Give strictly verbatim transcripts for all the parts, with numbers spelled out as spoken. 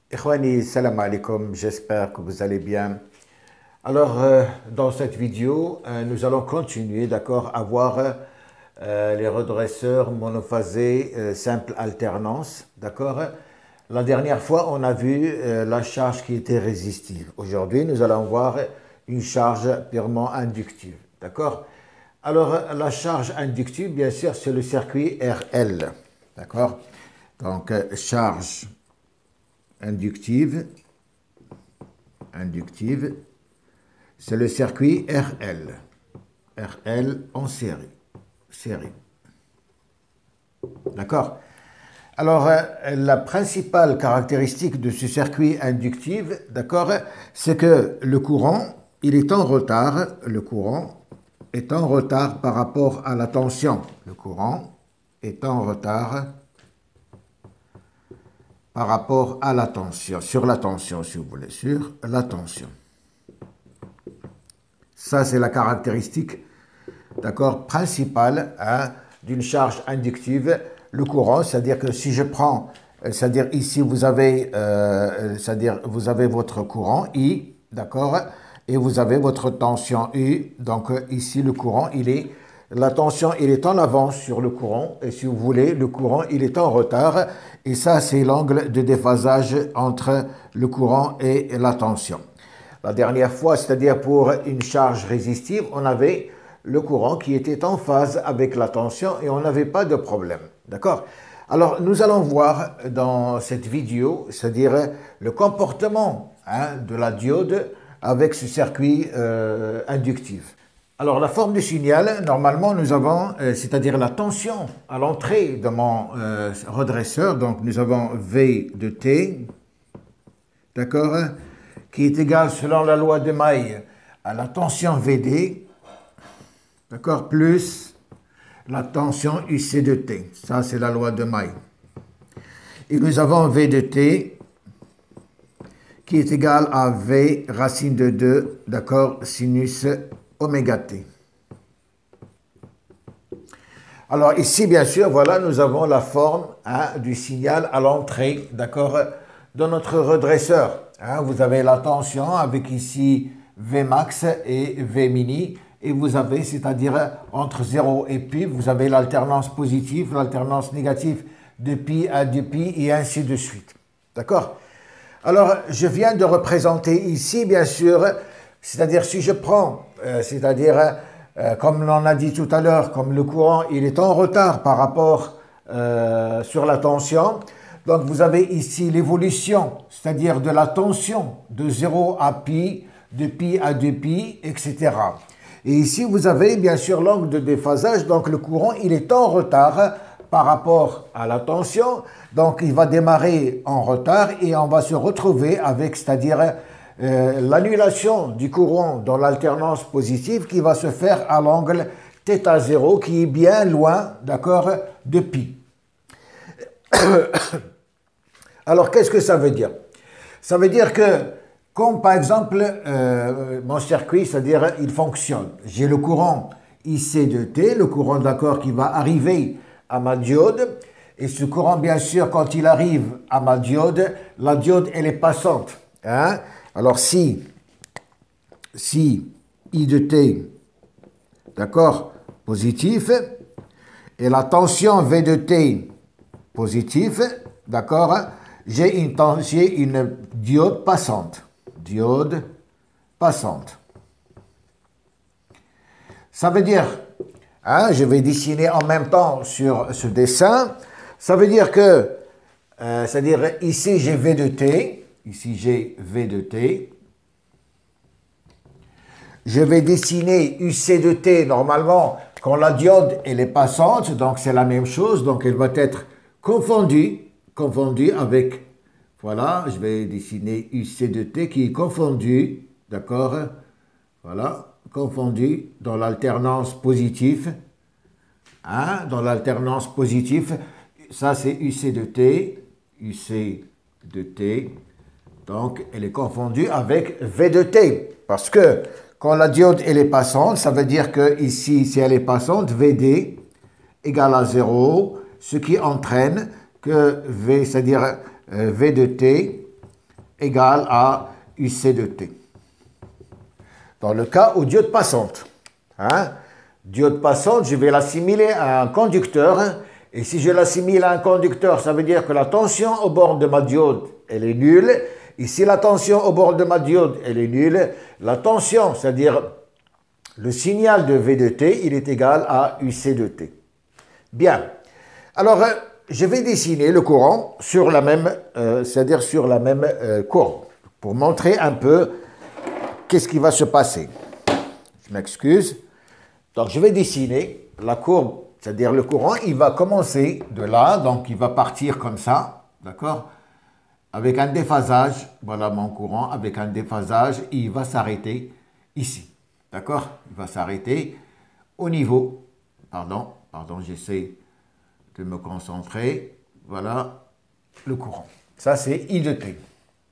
Ikhwani, salam alaikum, j'espère que vous allez bien. Alors, euh, dans cette vidéo, euh, nous allons continuer, d'accord, à voir euh, les redresseurs monophasés euh, simple alternance, d'accord. La dernière fois, on a vu euh, la charge qui était résistive. Aujourd'hui, nous allons voir une charge purement inductive, d'accord. Alors, la charge inductive, bien sûr, c'est le circuit R L, d'accord. Donc, euh, charge inductive, inductive, c'est le circuit R L, R L en série, série. D'accord. Alors, euh, la principale caractéristique de ce circuit inductif, d'accord, c'est que le courant, il est en retard, le courant est en retard par rapport à la tension. Le courant est en retard par rapport à la tension, sur la tension, si vous voulez, sur la tension. Ça, c'est la caractéristique, d'accord, principale hein, d'une charge inductive. Le courant, c'est-à-dire que si je prends, c'est-à-dire ici, vous avez, euh, c'est-à-dire vous avez votre courant I, d'accord, et vous avez votre tension U. Donc ici, le courant, il est, la tension, il est en avance sur le courant, et si vous voulez, le courant, il est en retard. Et ça, c'est l'angle de déphasage entre le courant et la tension. La dernière fois, c'est-à-dire pour une charge résistive, on avait le courant qui était en phase avec la tension et on n'avait pas de problème. D'accord? Alors, nous allons voir dans cette vidéo, c'est-à-dire le comportement hein, de la diode avec ce circuit euh, inductif. Alors, la forme du signal, normalement, nous avons, euh, c'est-à-dire la tension à l'entrée de mon euh, redresseur. Donc, nous avons V de T, d'accord, qui est égale, selon la loi de Maille, à la tension V D, d'accord, plus la tension U C de T. Ça, c'est la loi de Maille. Et nous avons V de T qui est égal à V racine de deux, d'accord, sinus oméga T. Alors ici, bien sûr, voilà, nous avons la forme hein, du signal à l'entrée, d'accord, de notre redresseur. Hein, vous avez la tension avec ici V max et V mini. Et vous avez, c'est-à-dire entre zéro et pi, vous avez l'alternance positive, l'alternance négative de pi à deux pi et ainsi de suite. D'accord? Alors, je viens de représenter ici, bien sûr, c'est-à-dire si je prends, euh, c'est-à-dire, euh, comme l'on a dit tout à l'heure, comme le courant, il est en retard par rapport euh, sur la tension. Donc, vous avez ici l'évolution, c'est-à-dire de la tension de zéro à pi, de pi à deux pi, et cetera. Et ici, vous avez bien sûr l'angle de déphasage, donc le courant, il est en retard par rapport à la tension. Donc, il va démarrer en retard et on va se retrouver avec, c'est-à-dire euh, l'annulation du courant dans l'alternance positive qui va se faire à l'angle θ zéro qui est bien loin, d'accord, de pi. Alors, qu'est-ce que ça veut dire? Ça veut dire que, comme par exemple, euh, mon circuit, c'est-à-dire, il fonctionne. J'ai le courant I C de T, le courant, d'accord, qui va arriver à ma diode. Et ce courant, bien sûr, quand il arrive à ma diode, la diode, elle est passante. Hein? Alors, si, si I de T, d'accord, positif, et la tension V de T, positif, d'accord, j'ai une, j'ai une diode passante. Diode passante. Ça veut dire, hein, je vais dessiner en même temps sur ce dessin, ça veut dire que, euh, c'est-à-dire ici j'ai V de T, ici j'ai V de T, je vais dessiner U C de T, normalement, quand la diode elle est passante, donc c'est la même chose, donc elle va être confondue, confondue avec, voilà, je vais dessiner U C de T qui est confondu, d'accord, voilà, confondu dans l'alternance positive, hein, dans l'alternance positive, ça c'est U C de T, U C de T, donc elle est confondue avec V de T, parce que quand la diode elle est passante, ça veut dire que ici, si elle est passante, V D égale à zéro, ce qui entraîne que V, c'est-à-dire euh, V de T égale à U C de T. Dans le cas où diode passante, hein, diode passante, je vais l'assimiler à un conducteur, et si je l'assimile à un conducteur, ça veut dire que la tension au bord de ma diode, elle est nulle. Ici, la tension au bord de ma diode, elle est nulle. La tension, c'est-à-dire le signal de V de T, il est égal à U C de T. Bien. Alors, je vais dessiner le courant sur la même, euh, c'est-à-dire sur la même euh, courbe, pour montrer un peu qu'est-ce qui va se passer. Je m'excuse. Donc, je vais dessiner la courbe, c'est-à-dire le courant, il va commencer de là, donc il va partir comme ça, d'accord? Avec un déphasage, voilà mon courant, avec un déphasage, il va s'arrêter ici, d'accord? Il va s'arrêter au niveau, pardon, pardon, j'essaie de me concentrer, voilà le courant. Ça, c'est I de T.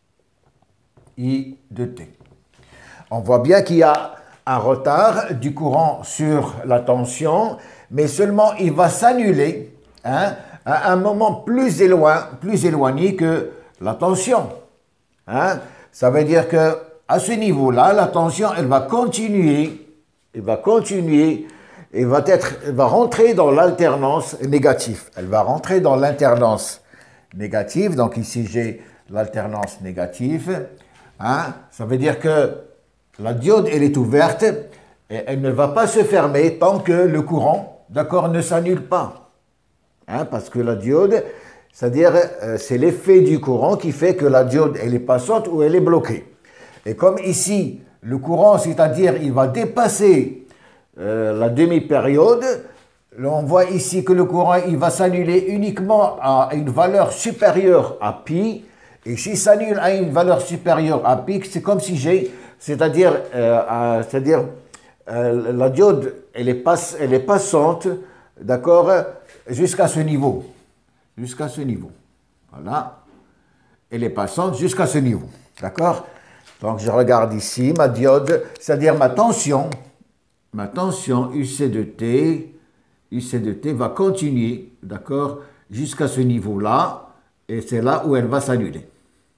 I de T. On voit bien qu'il y a un retard du courant sur la tension, mais seulement il va s'annuler hein, à un moment plus, éloign, plus éloigné que la tension. Hein. Ça veut dire que à ce niveau-là, la tension, elle va continuer, elle va continuer, et va, être, elle va rentrer dans l'alternance négative. Elle va rentrer dans l'alternance négative. Donc ici, j'ai l'alternance négative. Hein. Ça veut dire que la diode, elle est ouverte et elle ne va pas se fermer tant que le courant, d'accord, ne s'annule pas. Hein, parce que la diode, c'est-à-dire, euh, c'est l'effet du courant qui fait que la diode, elle est passante ou elle est bloquée. Et comme ici, le courant, c'est-à-dire, il va dépasser euh, la demi-période, on voit ici que le courant, il va s'annuler uniquement à une valeur supérieure à pi. Et s'il s'annule à une valeur supérieure à pi, c'est comme si j'ai, c'est-à-dire, euh, c'est-à-dire, euh, la diode, elle est, pass, elle est passante, d'accord, jusqu'à ce niveau. Jusqu'à ce niveau. Voilà. Elle est passante jusqu'à ce niveau. D'accord? Donc, je regarde ici ma diode, c'est-à-dire ma tension. Ma tension U C de T, U C de T va continuer, d'accord, jusqu'à ce niveau-là. Et c'est là où elle va s'annuler.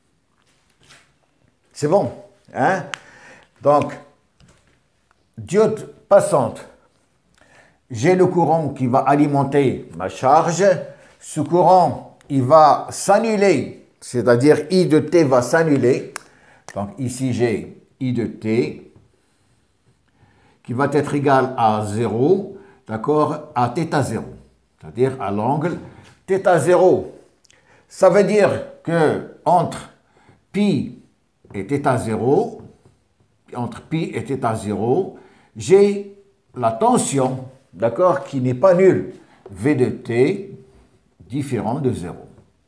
C'est bon, hein? Donc, diode passante. J'ai le courant qui va alimenter ma charge. Ce courant, il va s'annuler, c'est-à-dire I de T va s'annuler. Donc ici, j'ai I de T qui va être égal à zéro, d'accord, à θ zéro, c'est-à-dire à l'angle θ zéro. Ça veut dire que entre pi et θ zéro, entre pi et θ zéro, j'ai la tension, d'accord, qui n'est pas nulle, V de T différent de zéro.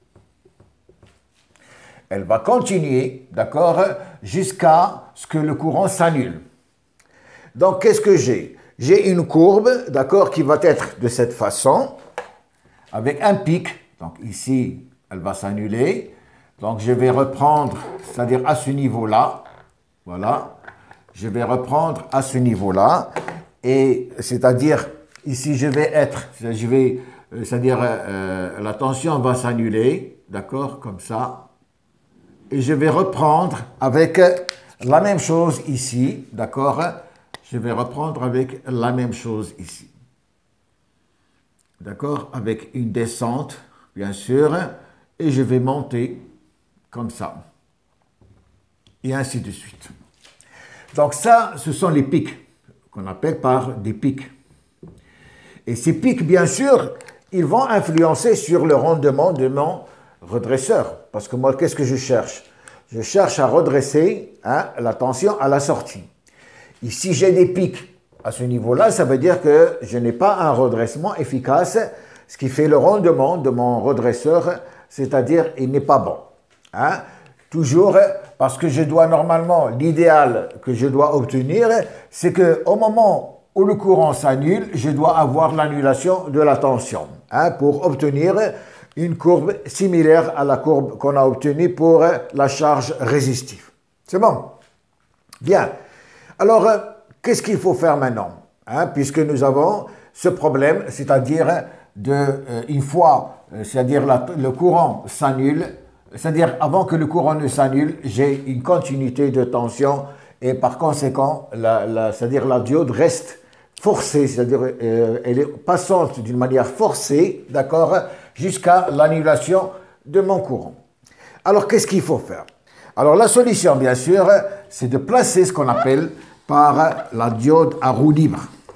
Elle va continuer, d'accord, jusqu'à ce que le courant s'annule. Donc, qu'est-ce que j'ai? J'ai une courbe, d'accord, qui va être de cette façon, avec un pic. Donc, ici, elle va s'annuler. Donc, je vais reprendre, c'est-à-dire à ce niveau-là, voilà, je vais reprendre à ce niveau-là, et c'est-à-dire, ici, je vais être, je vais, c'est-à-dire, euh, la tension va s'annuler, d'accord, comme ça, et je vais reprendre avec la même chose ici, d'accord, je vais reprendre avec la même chose ici, d'accord, avec une descente, bien sûr, et je vais monter comme ça, et ainsi de suite. Donc ça, ce sont les pics, qu'on appelle par des pics. Et ces pics, bien sûr, ils vont influencer sur le rendement de mon redresseur. Parce que moi, qu'est-ce que je cherche? Je cherche à redresser hein, la tension à la sortie. Ici, j'ai des pics à ce niveau-là, ça veut dire que je n'ai pas un redressement efficace, ce qui fait le rendement de mon redresseur, c'est-à-dire il n'est pas bon. Hein? Toujours parce que je dois normalement, l'idéal que je dois obtenir, c'est qu'au moment où le courant s'annule, je dois avoir l'annulation de la tension hein, pour obtenir une courbe similaire à la courbe qu'on a obtenue pour la charge résistive. C'est bon? Bien. Alors, qu'est-ce qu'il faut faire maintenant hein, puisque nous avons ce problème, c'est-à-dire de, euh, une fois, euh, c'est-à-dire le courant s'annule, c'est-à-dire avant que le courant ne s'annule, j'ai une continuité de tension et par conséquent, la, la, c'est-à-dire la diode reste forcée, c'est-à-dire euh, elle est passante d'une manière forcée, d'accord, jusqu'à l'annulation de mon courant. Alors, qu'est-ce qu'il faut faire? Alors, la solution, bien sûr, c'est de placer ce qu'on appelle par la diode à roue libre.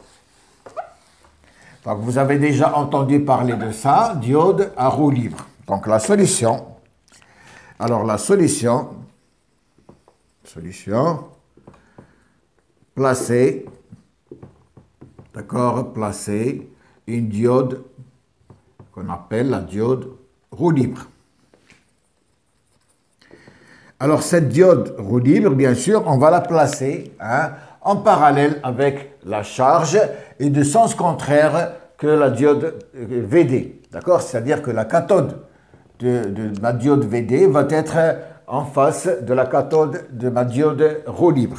Donc, vous avez déjà entendu parler de ça, diode à roue libre. Donc, la solution, alors la solution, solution, placer, d'accord, placer une diode qu'on appelle la diode roue libre. Alors, cette diode roue libre, bien sûr, on va la placer hein, en parallèle avec la charge et de sens contraire que la diode V D. D'accord? C'est-à-dire que la cathode de, de ma diode V D va être en face de la cathode de ma diode roue libre.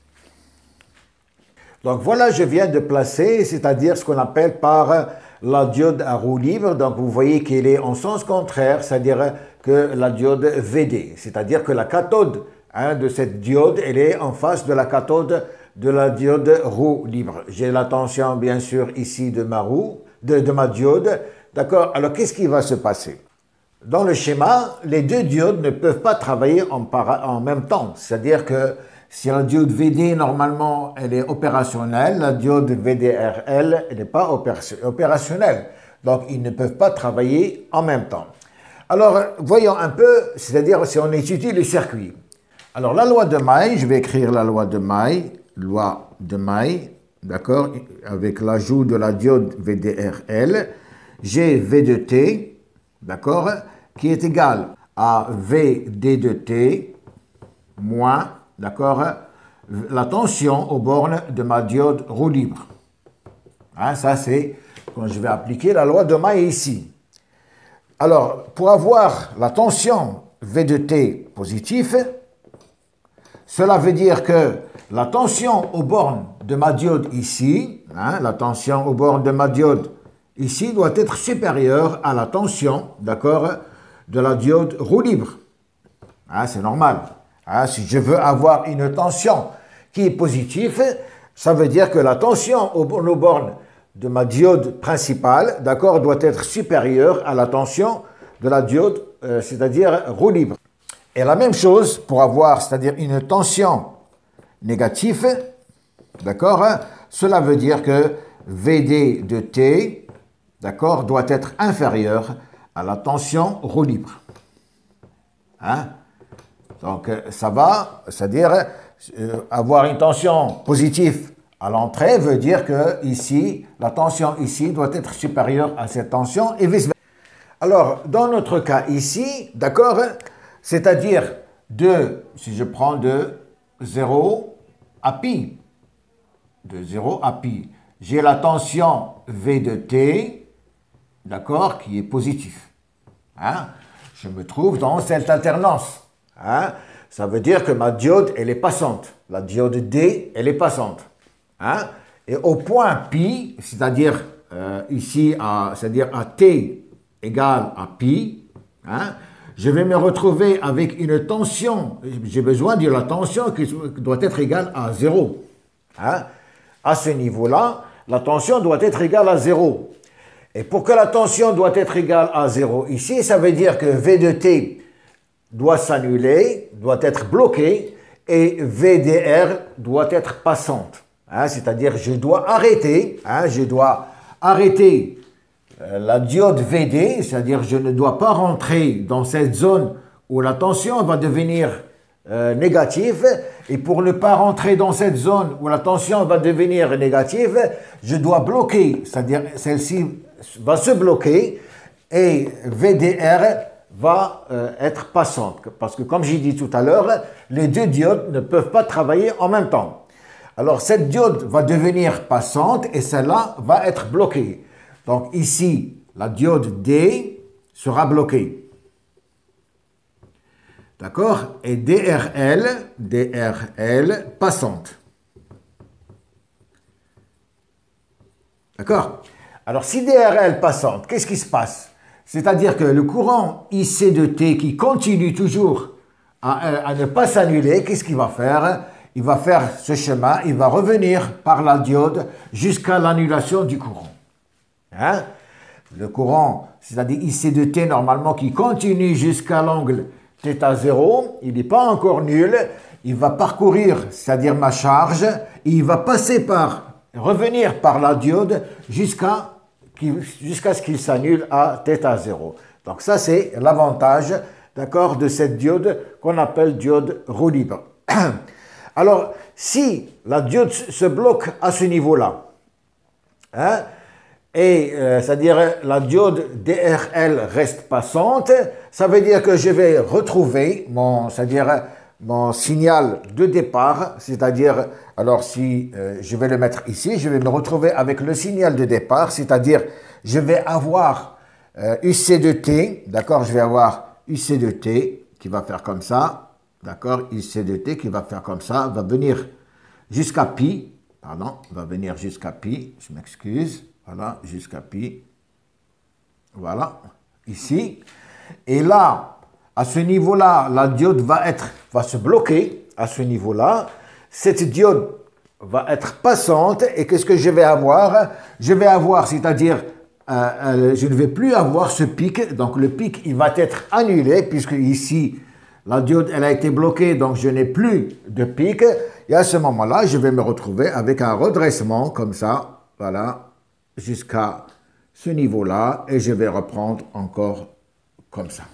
Donc voilà, je viens de placer, c'est-à-dire ce qu'on appelle par la diode à roue libre. Donc vous voyez qu'elle est en sens contraire, c'est-à-dire que la diode V D. C'est-à-dire que la cathode hein, de cette diode, elle est en face de la cathode de la diode roue libre. J'ai la tension, bien sûr, ici de ma roue, de, de ma diode. D'accord? Alors qu'est-ce qui va se passer? Dans le schéma, les deux diodes ne peuvent pas travailler en, para en même temps. C'est-à-dire que si la diode V D, normalement, elle est opérationnelle, la diode V D R L, elle n'est pas opérationnelle. Donc, ils ne peuvent pas travailler en même temps. Alors, voyons un peu, c'est-à-dire si on étudie le circuit. Alors, la loi de May, je vais écrire la loi de May, loi de May, d'accord, avec l'ajout de la diode V D R L, j'ai V de T, d'accord, qui est égal à V D de T moins, d'accord, la tension aux bornes de ma diode roue libre. Hein, ça, c'est quand je vais appliquer la loi de May ici. Alors, pour avoir la tension V de T positif, cela veut dire que la tension aux bornes de ma diode ici, hein, la tension aux bornes de ma diode ici doit être supérieure à la tension, d'accord, de la diode roue libre. Hein, c'est normal. Hein, si je veux avoir une tension qui est positive, ça veut dire que la tension aux bornes de ma diode principale, d'accord, doit être supérieure à la tension de la diode, euh, c'est-à-dire roue libre. Et la même chose pour avoir, c'est-à-dire une tension négative, d'accord, hein, cela veut dire que V D de T, d'accord, doit être inférieur à la tension roue libre. Hein? Donc, ça va, c'est-à-dire euh, avoir une tension positive à l'entrée veut dire que ici, la tension ici doit être supérieure à cette tension et vice-versa. Alors, dans notre cas ici, d'accord, c'est-à-dire de, si je prends de zéro à pi, de zéro à pi, j'ai la tension V de T, d'accord, qui est positive. Hein? Je me trouve dans cette alternance. Hein? Ça veut dire que ma diode, elle est passante. La diode D, elle est passante. Hein? Et au point pi, c'est-à-dire euh, ici, c'est-à-dire à T égale à pi, hein, je vais me retrouver avec une tension. J'ai besoin de la tension qui doit être égale à zéro. Hein? À ce niveau-là, la tension doit être égale à zéro. Et pour que la tension doit être égale à zéro ici, ça veut dire que V de T doit s'annuler, doit être bloqué, et V D R doit être passante. Hein, c'est-à-dire, je dois arrêter, hein, je dois arrêter euh, la diode V D, c'est-à-dire, je ne dois pas rentrer dans cette zone où la tension va devenir euh, négative, et pour ne pas rentrer dans cette zone où la tension va devenir négative, je dois bloquer, c'est-à-dire, celle-ci va se bloquer, et V D R va euh, être passante. Parce que, comme j'ai dit tout à l'heure, les deux diodes ne peuvent pas travailler en même temps. Alors, cette diode va devenir passante et celle-là va être bloquée. Donc, ici, la diode D sera bloquée. D'accord? Et D R L, D R L passante. D'accord? Alors, si D R L passante, qu'est-ce qui se passe? C'est-à-dire que le courant I C de T qui continue toujours à, à ne pas s'annuler, qu'est-ce qu'il va faire? Il va faire ce chemin, il va revenir par la diode jusqu'à l'annulation du courant. Hein? Le courant, c'est-à-dire I C de T normalement qui continue jusqu'à l'angle θ zéro, il n'est pas encore nul, il va parcourir, c'est-à-dire ma charge, et il va passer par, revenir par la diode jusqu'à jusqu'à ce qu'il s'annule à θ zéro. Donc ça c'est l'avantage, d'accord, de cette diode qu'on appelle diode roue libre. Alors si la diode se bloque à ce niveau-là, hein, et euh, c'est-à-dire la diode D R L reste passante, ça veut dire que je vais retrouver mon, c'est-à-dire mon signal de départ, c'est-à-dire, alors si euh, je vais le mettre ici, je vais me retrouver avec le signal de départ, c'est-à-dire je vais avoir euh, U C de T, d'accord, je vais avoir U C de T qui va faire comme ça, d'accord, U C de T qui va faire comme ça, va venir jusqu'à pi, pardon, va venir jusqu'à pi, je m'excuse, voilà, jusqu'à pi, voilà, ici, et là, à ce niveau-là, la diode va être, va se bloquer à ce niveau-là. Cette diode va être passante et qu'est-ce que je vais avoir? Je vais avoir, c'est-à-dire, euh, euh, je ne vais plus avoir ce pic. Donc le pic, il va être annulé puisque ici, la diode, elle a été bloquée, donc je n'ai plus de pic. Et à ce moment-là, je vais me retrouver avec un redressement comme ça, voilà, jusqu'à ce niveau-là et je vais reprendre encore comme ça.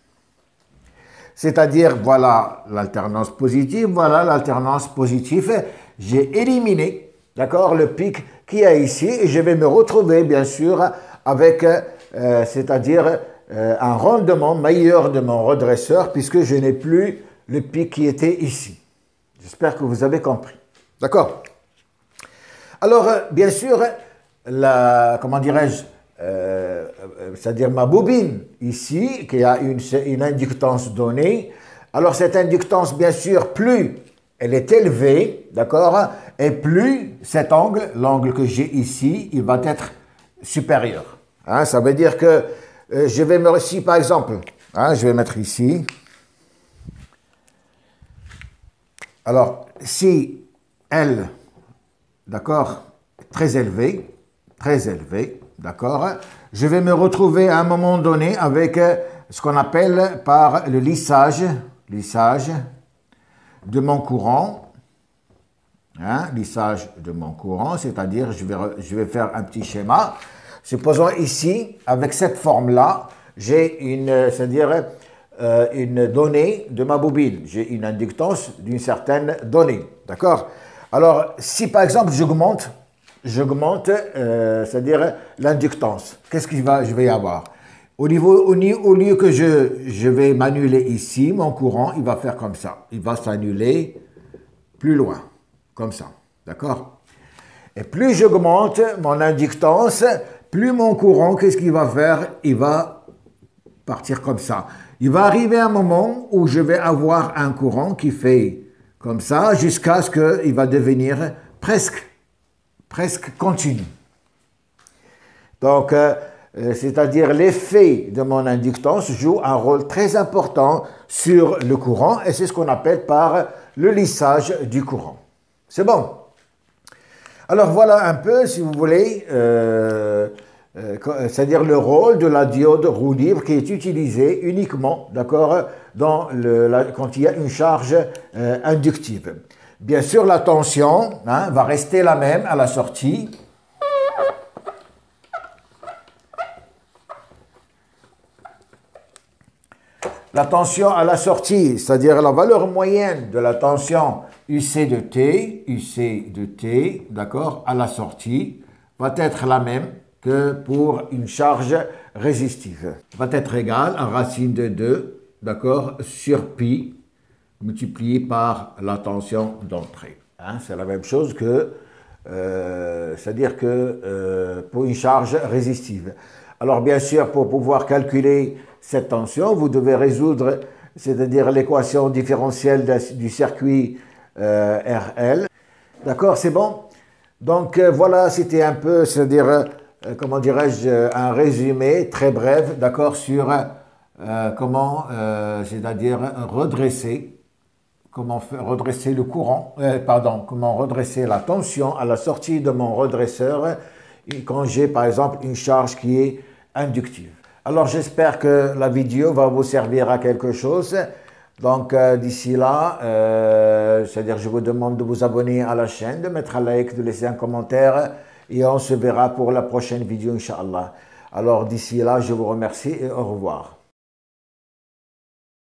C'est-à-dire, voilà l'alternance positive, voilà l'alternance positive. J'ai éliminé, d'accord, le pic qu'il y a ici et je vais me retrouver, bien sûr, avec, euh, c'est-à-dire, euh, un rendement meilleur de mon redresseur puisque je n'ai plus le pic qui était ici. J'espère que vous avez compris. D'accord? Alors, euh, bien sûr, la, comment dirais-je, Euh, c'est-à-dire ma bobine ici, qui a une, une inductance donnée. Alors cette inductance, bien sûr, plus elle est élevée, d'accord, et plus cet angle, l'angle que j'ai ici, il va être supérieur. Hein, ça veut dire que euh, je vais me... Si par exemple, hein, je vais mettre ici. Alors, si elle, d'accord, très élevée, très élevée, d'accord, je vais me retrouver à un moment donné avec ce qu'on appelle par le lissage, lissage de mon courant, hein, lissage de mon courant, c'est-à-dire je vais, je vais faire un petit schéma. Supposons ici, avec cette forme-là, j'ai une, c'est-à-dire euh, une donnée de ma bobine, j'ai une inductance d'une certaine donnée, d'accord. Alors, si par exemple j'augmente, j'augmente, euh, c'est-à-dire l'inductance. Qu'est-ce que je vais avoir? Au, niveau, au, au lieu que je, je vais m'annuler ici, mon courant, il va faire comme ça. Il va s'annuler plus loin, comme ça. D'accord? Et plus j'augmente mon inductance, plus mon courant, qu'est-ce qu'il va faire? Il va partir comme ça. Il va arriver un moment où je vais avoir un courant qui fait comme ça, jusqu'à ce qu'il va devenir presque presque continu. Donc, euh, c'est-à-dire l'effet de mon inductance joue un rôle très important sur le courant et c'est ce qu'on appelle par le lissage du courant. C'est bon. Alors voilà un peu, si vous voulez, euh, euh, c'est-à-dire le rôle de la diode roue libre qui est utilisée uniquement, d'accord, dans le, la, quand il y a une charge euh, inductive. Bien sûr, la tension hein, va rester la même à la sortie. La tension à la sortie, c'est-à-dire la valeur moyenne de la tension U C de T, U C de T, d'accord, à la sortie, va être la même que pour une charge résistive. Va être égale à racine de deux, d'accord, sur pi, multiplié par la tension d'entrée. Hein, c'est la même chose que, euh, c'est-à-dire que euh, pour une charge résistive. Alors bien sûr, pour pouvoir calculer cette tension, vous devez résoudre, c'est-à-dire l'équation différentielle du circuit euh, R L. D'accord, c'est bon? Donc euh, voilà, c'était un peu, c'est-à-dire euh, comment dirais-je, un résumé très bref, d'accord, sur euh, comment, euh, c'est-à-dire redresser, comment faire redresser le courant, euh, pardon, comment redresser la tension à la sortie de mon redresseur quand j'ai par exemple une charge qui est inductive. Alors j'espère que la vidéo va vous servir à quelque chose. Donc euh, d'ici là, euh, c'est-à-dire je vous demande de vous abonner à la chaîne, de mettre un like, de laisser un commentaire et on se verra pour la prochaine vidéo, Inch'Allah. Alors d'ici là, je vous remercie et au revoir.